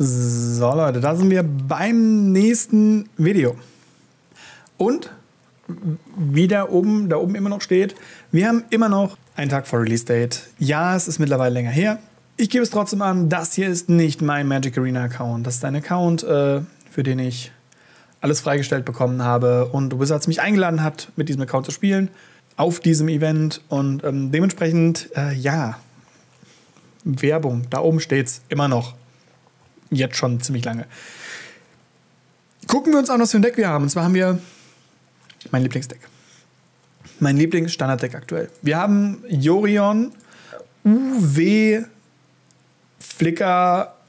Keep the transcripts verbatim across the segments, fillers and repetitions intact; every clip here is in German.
So Leute, da sind wir beim nächsten Video. Und wie da oben, da oben immer noch steht, wir haben immer noch einen Tag vor Release Date. Ja, es ist mittlerweile länger her. Ich gebe es trotzdem an, das hier ist nicht mein Magic Arena Account. Das ist ein Account, äh, für den ich alles freigestellt bekommen habe und Wizards mich eingeladen hat, mit diesem Account zu spielen, auf diesem Event. Und ähm, dementsprechend, äh, ja, Werbung, da oben steht's immer noch. Jetzt schon ziemlich lange. Gucken wir uns an, was für ein Deck wir haben. Und zwar haben wir mein Lieblingsdeck. Mein Lieblingsstandarddeck aktuell. Wir haben Yorion, U W, Flicker,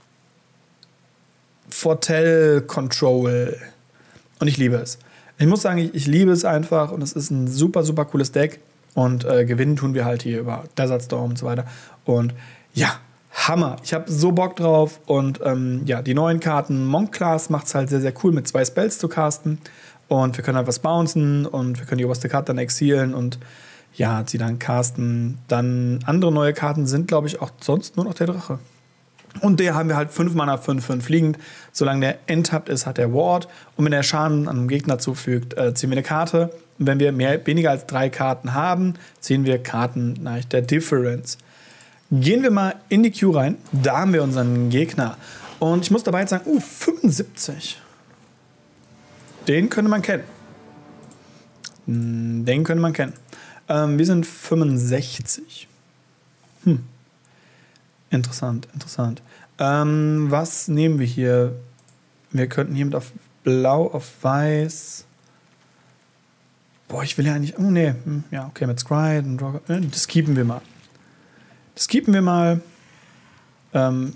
Fortel Control. Und ich liebe es. Ich muss sagen, ich, ich liebe es einfach und es ist ein super, super cooles Deck. Und äh, gewinnen tun wir halt hier über Desert Storm und so weiter. Und ja, Hammer. Ich habe so Bock drauf. Und ähm, ja, die neuen Karten, Monk Class macht es halt sehr, sehr cool, mit zwei Spells zu casten. Und wir können halt was bouncen und wir können die oberste Karte dann exilen und ja, sie dann casten. Dann andere neue Karten sind, glaube ich, auch sonst nur noch der Drache. Und der haben wir halt fünf Mana, fünf, fünf fliegend. Solange der enttappt ist, hat der Ward. Und wenn er Schaden an einem Gegner zufügt, äh, ziehen wir eine Karte. Und wenn wir mehr, weniger als drei Karten haben, ziehen wir Karten nach der Difference. Gehen wir mal in die Queue rein. Da haben wir unseren Gegner. Und ich muss dabei jetzt sagen, uh, fünfundsiebzig. Den könnte man kennen. Den könnte man kennen. Ähm, wir sind fünfundsechzig. Hm. Interessant, interessant. Ähm, was nehmen wir hier? Wir könnten hier mit auf Blau, auf Weiß. Boah, ich will ja eigentlich. Oh, nee. Hm, ja, okay, mit Scry. Das keepen wir mal. Das keepen wir mal. Ähm,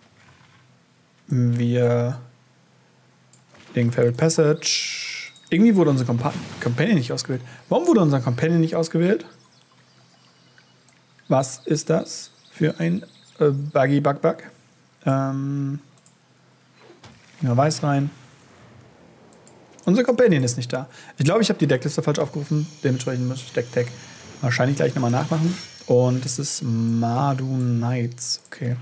wir legen Feral Passage. Irgendwie wurde unser Compa Companion nicht ausgewählt. Warum wurde unser Companion nicht ausgewählt? Was ist das für ein äh, Buggy Bug Bug? Ähm, ja, Weiß rein. Unser Companion ist nicht da. Ich glaube, ich habe die Deckliste falsch aufgerufen. Dementsprechend muss ich Deck Tag wahrscheinlich gleich nochmal nachmachen. Und es ist Mardu Knights. Okay.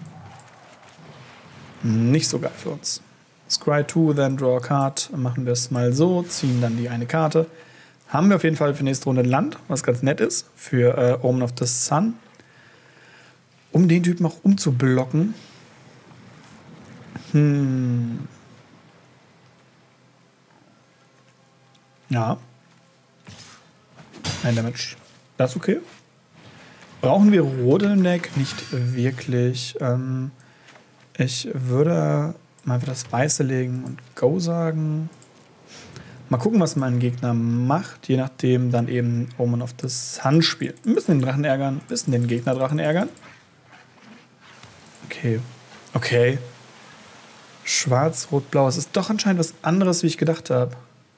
Nicht so geil für uns. Scry zwei, then draw a card. Machen wir es mal so. Ziehen dann die eine Karte. Haben wir auf jeden Fall für nächste Runde ein Land, was ganz nett ist. Für äh, Omen of the Sun. Um den Typen auch umzublocken. Hm. Ja. Ein Damage. Das ist okay. Brauchen wir Rot im Deck? Nicht wirklich. Ähm, ich würde mal wieder das Weiße legen und Go sagen. Mal gucken, was mein Gegner macht. Je nachdem dann eben Omen of the Sun spielt. Wir müssen den Drachen ärgern. Wir müssen den Gegner Drachen ärgern. Okay. Okay. Schwarz, Rot, Blau. Es ist doch anscheinend was anderes, wie ich gedacht habe.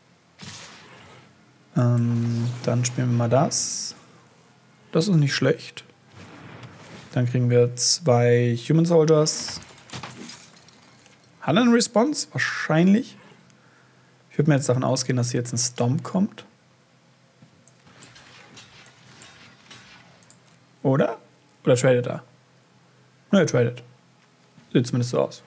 Ähm, dann spielen wir mal das. Das ist nicht schlecht. Dann kriegen wir zwei Human Soldiers. Hat er einen Response? Wahrscheinlich. Ich würde mir jetzt davon ausgehen, dass hier jetzt ein Stomp kommt. Oder? Oder tradet er? Nö, er tradet. Sieht zumindest so aus.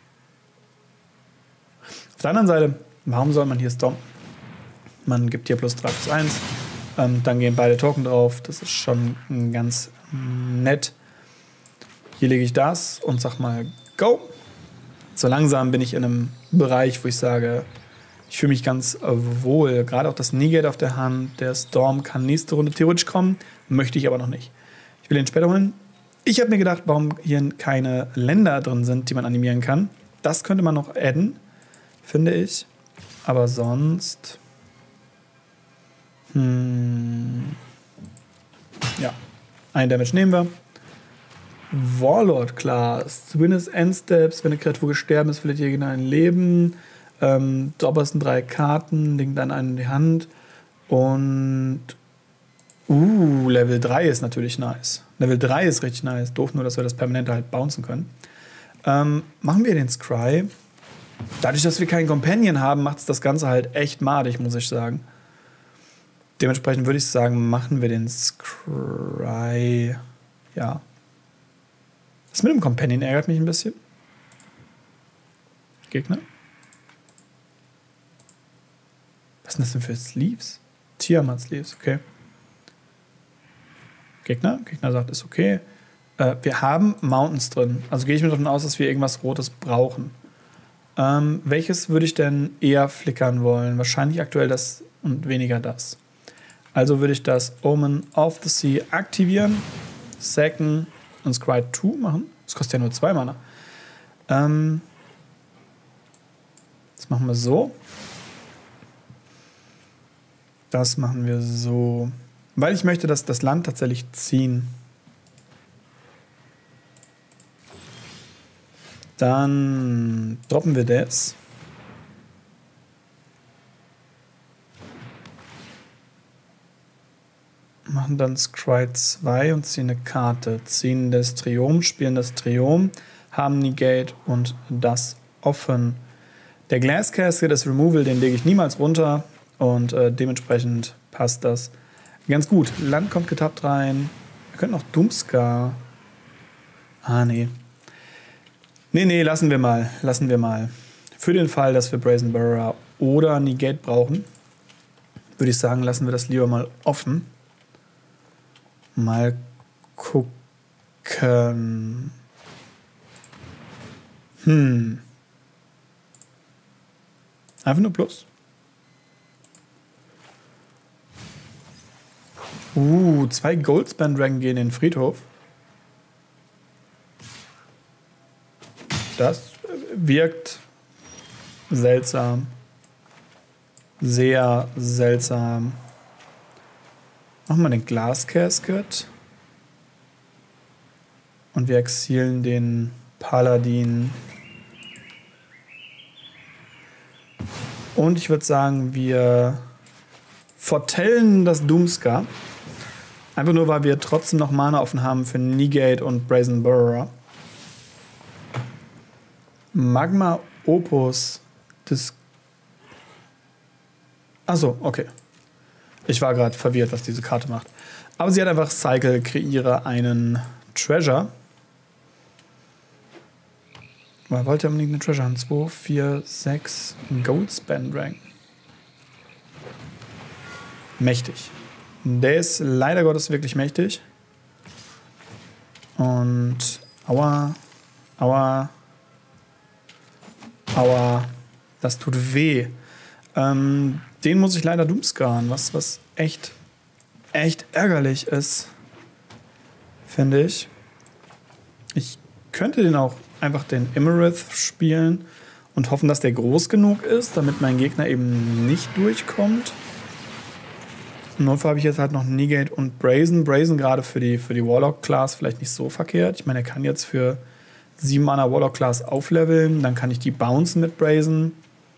Auf der anderen Seite, warum soll man hier stompen? Man gibt hier plus drei plus eins. Ähm, dann gehen beide Token drauf. Das ist schon ganz nett. Hier lege ich das und sag mal Go. So langsam bin ich in einem Bereich, wo ich sage, ich fühle mich ganz wohl. Gerade auch das Negate auf der Hand. Der Storm kann nächste Runde theoretisch kommen. Möchte ich aber noch nicht. Ich will ihn später holen. Ich habe mir gedacht, warum hier keine Länder drin sind, die man animieren kann. Das könnte man noch adden, finde ich. Aber sonst... Hm. Ja, ein Damage nehmen wir. Warlord Class. Witness Endsteps. Wenn eine Kreatur gestorben ist, verliert ihr Gegner ein Leben. Ähm, die obersten drei Karten. Legt dann einen in die Hand. Und. Uh, Level drei ist natürlich nice. Level drei ist richtig nice. Doof nur, dass wir das Permanente halt bouncen können. Ähm, machen wir den Scry. Dadurch, dass wir keinen Companion haben, macht es das Ganze halt echt madig, muss ich sagen. Dementsprechend würde ich sagen, machen wir den Scry. Ja. Das mit dem Companion ärgert mich ein bisschen. Gegner. Was sind das denn für Sleeves? Tiamat-Sleeves, okay. Gegner. Gegner sagt, ist okay. Äh, wir haben Mountains drin. Also gehe ich mir davon aus, dass wir irgendwas Rotes brauchen. Ähm, welches würde ich denn eher flickern wollen? Wahrscheinlich aktuell das und weniger das. Also würde ich das Omen of the Sea aktivieren, sacken und Scry zwei machen. Das kostet ja nur zwei Mana. Ähm, das machen wir so. Das machen wir so. Weil ich möchte, dass das Land tatsächlich ziehen. Dann droppen wir das. Machen dann Scry zwei und ziehen eine Karte. Ziehen das Triom, spielen das Triom, haben Negate und das offen. Der Glass Casket ist Removal, den lege ich niemals runter. Und äh, dementsprechend passt das ganz gut. Land kommt getappt rein. Wir könnten auch Doomskar. Ah, nee. Nee, nee, lassen wir mal. Lassen wir mal. Für den Fall, dass wir Brazen Borrower oder Negate brauchen, würde ich sagen, lassen wir das lieber mal offen. Mal gucken. Hm. Einfach nur Plus. Uh, zwei Goldspan Dragon gehen in den Friedhof. Das wirkt seltsam. Sehr seltsam. Machen wir den Glass Casket. Und wir exilen den Paladin. Und ich würde sagen, wir fortellen das Doomskar. Einfach nur, weil wir trotzdem noch Mana offen haben für Negate und Brazen Borrower. Magma Opus des. Achso, okay. Ich war gerade verwirrt, was diese Karte macht. Aber sie hat einfach Cycle, kreiere einen Treasure. Man wollte unbedingt eine Treasure haben. zwei, vier, sechs Goldspan Dragon. Mächtig. Der ist leider Gottes wirklich mächtig. Und aua, aua, aua, das tut weh. Ähm, den muss ich leider Doomskaren, was, was echt, echt ärgerlich ist, finde ich. Ich könnte den auch einfach den Immorith spielen und hoffen, dass der groß genug ist, damit mein Gegner eben nicht durchkommt. Im Notfall habe ich jetzt halt noch Negate und Brazen. Brazen gerade für die, für die Warlock-Class vielleicht nicht so verkehrt. Ich meine, er kann jetzt für sieben Mana Warlock-Class aufleveln. Dann kann ich die bouncen mit Brazen.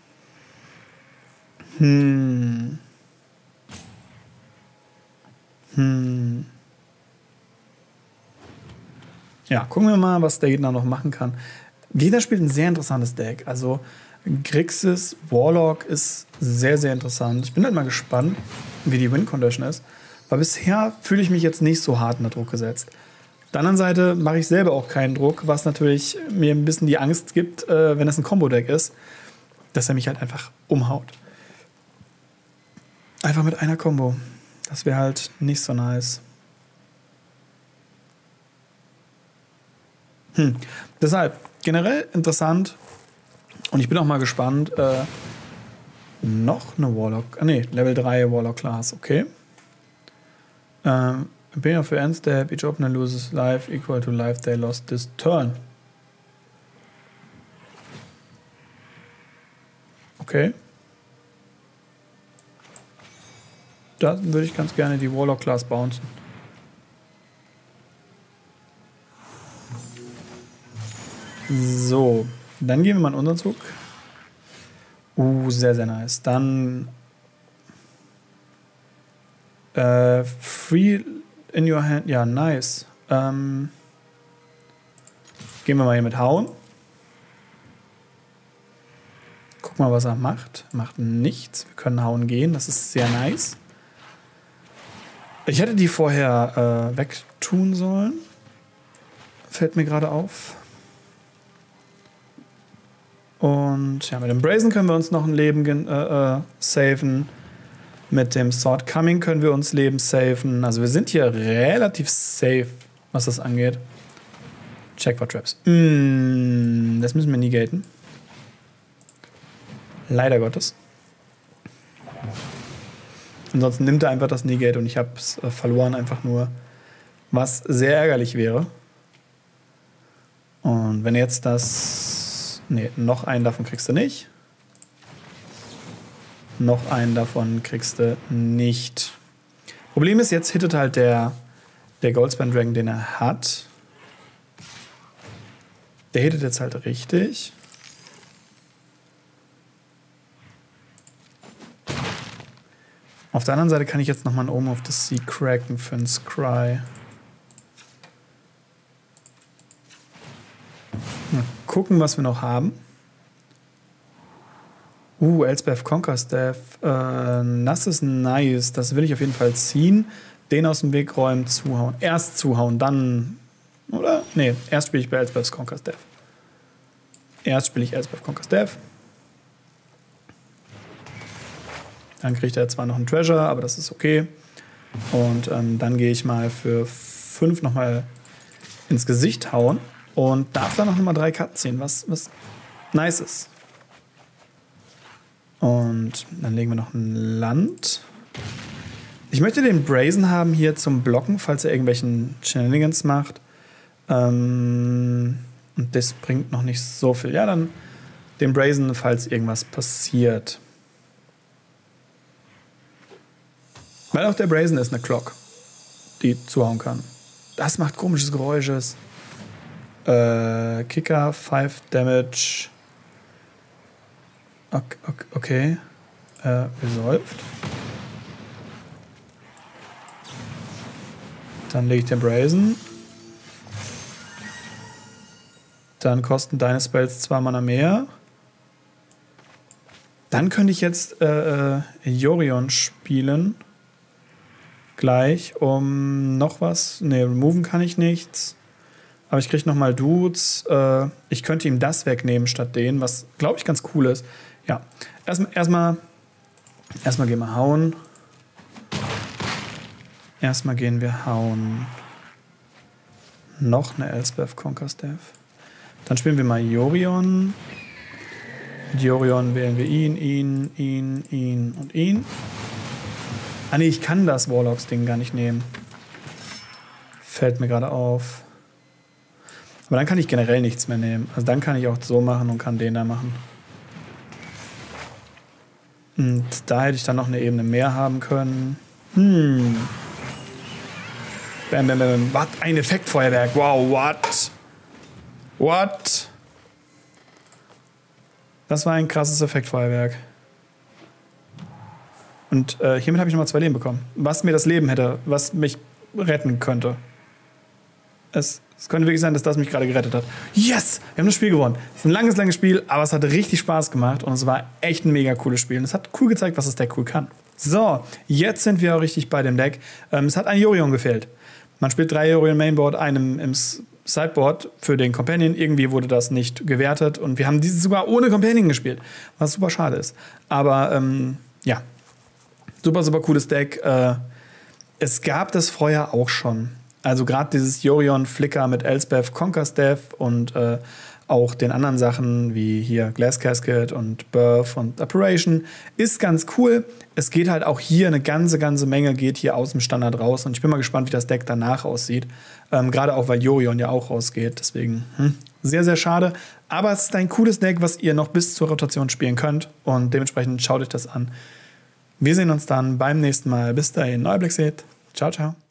Hm. Hm. Ja, gucken wir mal, was der Gegner noch machen kann. Gegner spielt ein sehr interessantes Deck. Also Grixis Warlock ist sehr, sehr interessant. Ich bin halt mal gespannt, wie die Win-Condition ist. Weil bisher fühle ich mich jetzt nicht so hart unter Druck gesetzt. Auf der anderen Seite mache ich selber auch keinen Druck, was natürlich mir ein bisschen die Angst gibt, äh, wenn es ein Combo-Deck ist, dass er mich halt einfach umhaut. Einfach mit einer Combo. Das wäre halt nicht so nice. Hm. Deshalb, generell interessant. Und ich bin auch mal gespannt. Äh, noch eine Warlock. Ah, nee, Level drei Warlock Class, okay. Ähm, Pay of your end step, each opener loses life equal to life they lost this turn. Okay. Da würde ich ganz gerne die Warlock Class bouncen. So, dann gehen wir mal in unseren Zug. Uh, sehr, sehr nice. Dann äh, Free in your hand. Ja, nice. Ähm, gehen wir mal hier mit Hauen. Guck mal, was er macht. Macht nichts. Wir können Hauen gehen. Das ist sehr nice. Ich hätte die vorher äh, wegtun sollen. Fällt mir gerade auf. Und ja, mit dem Brazen können wir uns noch ein Leben äh, äh, saven. Mit dem Sword Coming können wir uns Leben saven. Also wir sind hier relativ safe, was das angeht. Check for Traps. Mm, das müssen wir negaten. Leider Gottes. Ansonsten nimmt er einfach das Negate und ich habe es äh, verloren einfach nur. Was sehr ärgerlich wäre. Und wenn jetzt das... Ne, noch einen davon kriegst du nicht. Noch einen davon kriegst du nicht. Problem ist, jetzt hittet halt der, der Goldspan Dragon, den er hat. Der hittet jetzt halt richtig. Auf der anderen Seite kann ich jetzt nochmal oben auf das Sea cracken für einen Scry. Mal gucken, was wir noch haben. Uh, Elspeth Conquerstaff. Äh, das ist nice. Das will ich auf jeden Fall ziehen. Den aus dem Weg räumen, zuhauen. Erst zuhauen, dann... Oder? Nee, erst spiele ich bei Elspeth Conquerstaff. Erst spiele ich Elspeth Conquerstaff. Dann kriegt er zwar noch einen Treasure, aber das ist okay. Und ähm, dann gehe ich mal für fünf nochmal ins Gesicht hauen. Und darf dann noch mal drei Karten ziehen, was, was nice ist. Und dann legen wir noch ein Land. Ich möchte den Brazen haben hier zum Blocken, falls er irgendwelchen Shenanigans macht. Ähm, und das bringt noch nicht so viel. Ja, dann den Brazen, falls irgendwas passiert. Weil auch der Brazen ist eine Clock, die zuhauen kann. Das macht komisches Geräusches. Äh, Kicker, fünf Damage. Okay. okay. Äh, resolved. Dann lege ich den Brazen. Dann kosten deine Spells zwei Mana mehr. Dann könnte ich jetzt äh, äh, Yorion spielen. Gleich, um noch was. Ne, removen kann ich nichts. Aber ich kriege nochmal Dudes. Äh, ich könnte ihm das wegnehmen statt den, was, glaube ich, ganz cool ist. Ja, erstmal erstmal erstmal gehen wir hauen. Erstmal gehen wir hauen. Noch eine Elspeth Conquerstaff. Dann spielen wir mal Yorion. Mit Yorion wählen wir ihn, ihn, ihn, ihn und ihn. Ah ne, ich kann das Warlocks-Ding gar nicht nehmen. Fällt mir gerade auf. Aber dann kann ich generell nichts mehr nehmen. Also dann kann ich auch so machen und kann den da machen. Und da hätte ich dann noch eine Ebene mehr haben können. Hm. Bam, bam, bam. Was? Ein Effektfeuerwerk. Wow, what? What? Das war ein krasses Effektfeuerwerk. Und äh, hiermit habe ich nochmal zwei Leben bekommen. Was mir das Leben hätte, was mich retten könnte. Es, es könnte wirklich sein, dass das mich gerade gerettet hat. Yes! Wir haben das Spiel gewonnen. Es ist ein langes, langes Spiel, aber es hat richtig Spaß gemacht und es war echt ein mega cooles Spiel. Und es hat cool gezeigt, was das Deck cool kann. So, jetzt sind wir auch richtig bei dem Deck. Ähm, es hat ein Yorion gefehlt. Man spielt drei Yorion Mainboard, einem im Sideboard für den Companion. Irgendwie wurde das nicht gewertet und wir haben dieses sogar ohne Companion gespielt, was super schade ist. Aber ähm, ja, super, super cooles Deck. Äh, es gab das vorher auch schon. Also gerade dieses Yorion Flicker mit Elspeth Conquerstaff und äh, auch den anderen Sachen wie hier Glass Casket und Birth und Operation ist ganz cool. Es geht halt auch hier eine ganze, ganze Menge geht hier aus dem Standard raus und ich bin mal gespannt, wie das Deck danach aussieht. Ähm, gerade auch, weil Yorion ja auch rausgeht. Deswegen hm, sehr, sehr schade. Aber es ist ein cooles Deck, was ihr noch bis zur Rotation spielen könnt und dementsprechend schaut euch das an. Wir sehen uns dann beim nächsten Mal. Bis dahin, euer Blackseed. Ciao, ciao.